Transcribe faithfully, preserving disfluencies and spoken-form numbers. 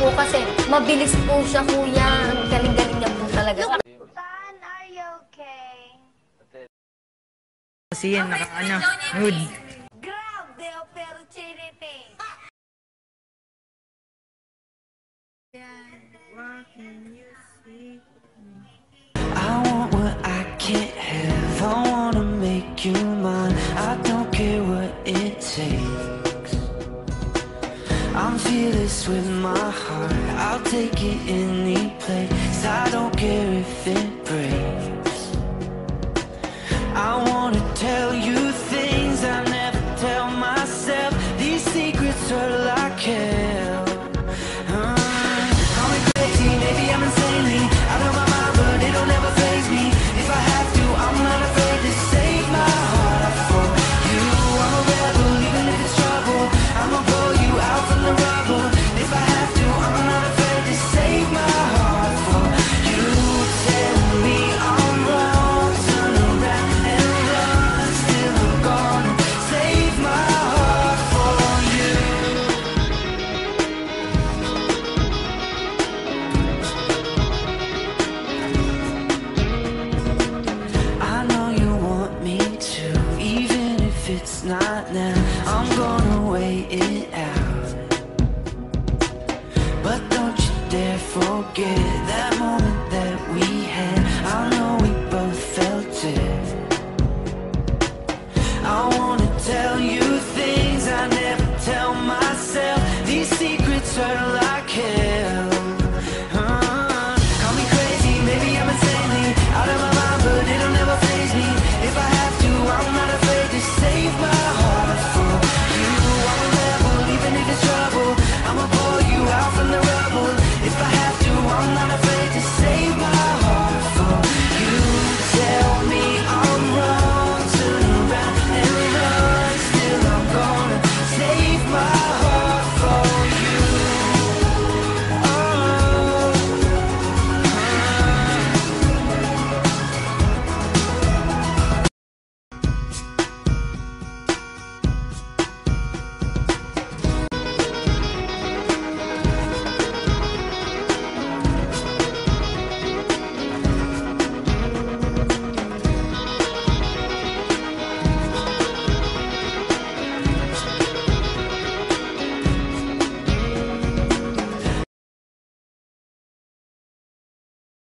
po kasi mabilis po siya, kuya. Ang galing-galing niya po talaga. Son, are you okay? Kasi yan, naka ano, mood. Grabe, opportunity. I want what I can't have. I wanna make you mine. I don't care what it takes. I'm fearless with my heart. I'll take it any place. I don't care if it breaks. I wanna tell you things I never tell myself. These secrets are like hell. Uh, call me crazy, maybe I'm insanely out of my mind, but it'll never faze me. If I have to, I'm not afraid to save my heart for you. I'm a rebel, even if it's trouble. I'ma pull you out from the rubble. If I have to, I'm not afraid to save my heart for you. Tell me I'm wrong, turn around and run. Still I'm gonna save my heart for you. I know you want me to, even if it's not now. I'm gonna wait it out. But don't you dare forget that moment